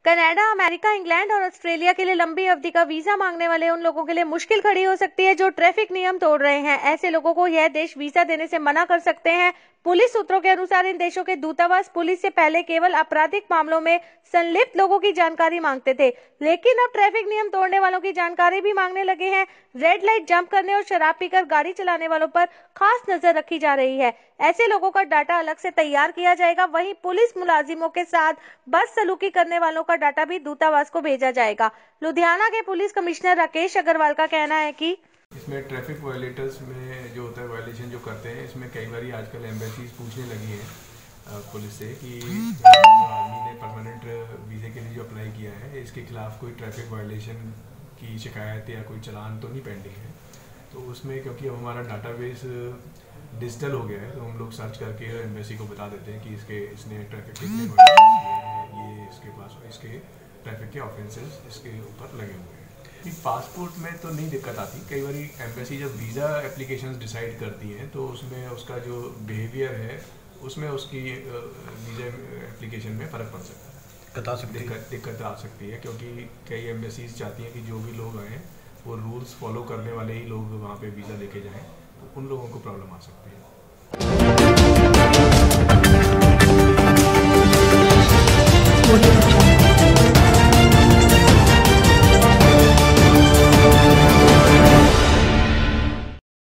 Canada, America, England और Australia के लिए लंबी अवधि का वीजा मांगने वाले उन लोगों के लिए मुश्किल खड़ी हो सकती है जो ट्रैफिक नियम तोड़ रहे हैं। ऐसे लोगों को यह देश वीजा देने से मना कर सकते हैं। पुलिस सूत्रों के अनुसार इन देशों के दूतावास पुलिस से पहले केवल आपराधिक मामलों में संलिप्त लोगों की जानकारी मांगते थे, लेकिन अब ट्रैफिक नियम तोड़ने वालों की जानकारी भी मांगने लगे हैं। रेड लाइट जंप करने और शराब पीकर गाड़ी चलाने वालों पर खास नजर रखी जा रही है। ऐसे लोगों का डाटा अलग से तैयार किया जाएगा। वहीं पुलिस मुलाजिमों के साथ बदसलूकी करने वालों का डाटा भी दूतावास को भेजा जाएगा। लुधियाना के पुलिस कमिश्नर राकेश अग्रवाल का कहना है कि इसमें ट्रैफिक वायलेटर्स में जो होता है, वायलेशन जो करते हैं, इसमें कई बार आजकल एम्बेसीज पूछने लगी हैं पुलिस से कि आदमी ने परमानेंट वीज़े के लिए जो अप्लाई किया है इसके खिलाफ कोई ट्रैफिक वायलेशन की शिकायत या कोई चालान तो नहीं पेंडिंग है। तो उसमें क्योंकि अब हमारा डाटाबेस डिजिटल हो गया है तो हम लोग सर्च करके एम्बेसी को बता देते हैं कि इसने ट्रैफिक के ये इसके पास इसके ट्रैफिक के ऑफेंसेस इसके ऊपर लगे हुए हैं। पासपोर्ट में तो नहीं दिक्कत आती। कई बार एम्बेसी जब वीज़ा एप्लीकेशंस डिसाइड करती हैं तो उसमें उसका जो बिहेवियर है उसमें उसकी वीज़ा एप्लीकेशन में फ़र्क पड़ सकता है, दिक्कत आ सकती है, क्योंकि कई एम्बेसीज चाहती हैं कि जो भी लोग आएँ वो रूल्स फॉलो करने वाले ही लोग वहाँ पे वीज़ा लेके जाएँ, तो उन लोगों को प्रॉब्लम आ सकती है।